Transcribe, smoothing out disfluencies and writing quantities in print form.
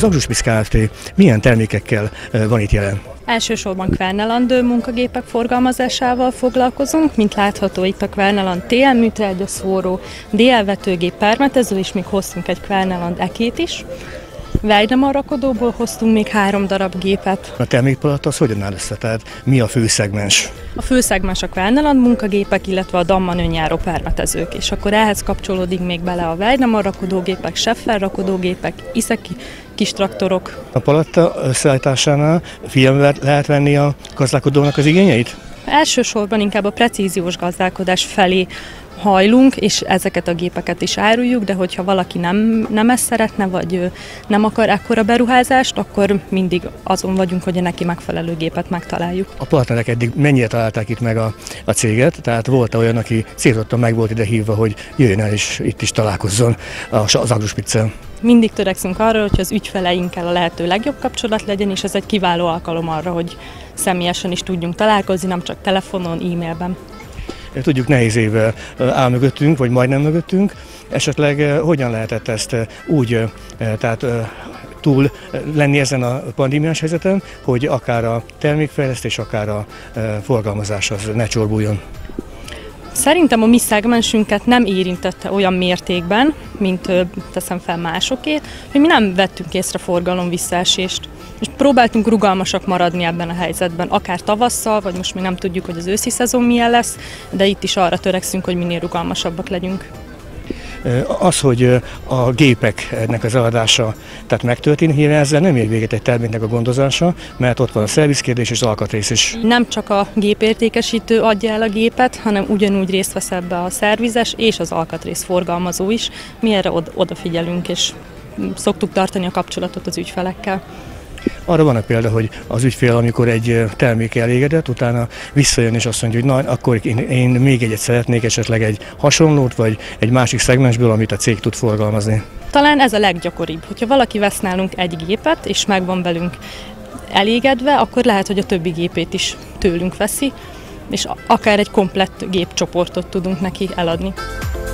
Agrusmix Kft. Milyen termékekkel van itt jelen? Elsősorban Kverneland munkagépek forgalmazásával foglalkozunk, mint látható itt a Kverneland TL műtrágyaszóró, DL vetőgép permetező, és még hoztunk egy Kverneland ekét is. Weidemann rakodóból hoztunk még 3 darab gépet. A termékpaletta az hogyan áll össze? Tehát mi a fő szegmens? A fő szegmens a Kverneland munkagépek, illetve a Damman önjáró permetezők, és akkor ehhez kapcsolódik még bele a Weidemann rakodógépek, Scheffer rakodógépek, Iseki kis traktorok. A paletta összeállításánál figyelembe lehet venni a gazdálkodónak az igényeit? Elsősorban inkább a precíziós gazdálkodás felé hajlunk, és ezeket a gépeket is áruljuk, de hogyha valaki nem ezt szeretne, vagy nem akar ekkora beruházást, akkor mindig azon vagyunk, hogy neki megfelelő gépet megtaláljuk. A partnerek eddig mennyire találták itt meg a céget? Tehát volt olyan, aki célzottan meg volt ide hívva, hogy jöjjön el és itt is találkozzon az Agrusmix-el. Mindig törekszünk arra, hogy az ügyfeleinkkel a lehető legjobb kapcsolat legyen, és ez egy kiváló alkalom arra, hogy személyesen is tudjunk találkozni, nem csak telefonon, e-mailben. Tudjuk, nehéz év áll mögöttünk, vagy majdnem mögöttünk. Esetleg hogyan lehetett ezt úgy túl lenni ezen a pandémiás helyzeten, hogy akár a termékfejlesztés, akár a forgalmazás az ne csorbuljon? Szerintem a mi szegmensünket nem érintette olyan mértékben, mint teszem fel másokét, hogy mi nem vettünk észre forgalom visszaesést. És próbáltunk rugalmasak maradni ebben a helyzetben, akár tavasszal, vagy most még nem tudjuk, hogy az őszi szezon milyen lesz, de itt is arra törekszünk, hogy minél rugalmasabbak legyünk. Az, hogy a gépeknek az eladása tehát megtörténik, nyilván ezzel nem ér véget egy terméknek a gondozása, mert ott van a szervizkérdés és az alkatrész is. Nem csak a gépértékesítő adja el a gépet, hanem ugyanúgy részt vesz ebbe a szervizes és az alkatrész forgalmazó is. Mi erre odafigyelünk, és szoktuk tartani a kapcsolatot az ügyfelekkel. Arra van a példa, hogy az ügyfél, amikor egy termék elégedett, utána visszajön és azt mondja, hogy na, akkor én még egyet szeretnék, esetleg egy hasonlót, vagy egy másik szegmensből, amit a cég tud forgalmazni. Talán ez a leggyakoribb. Hogyha valaki vesz nálunk egy gépet, és meg van velünk elégedve, akkor lehet, hogy a többi gépét is tőlünk veszi, és akár egy komplett gépcsoportot tudunk neki eladni.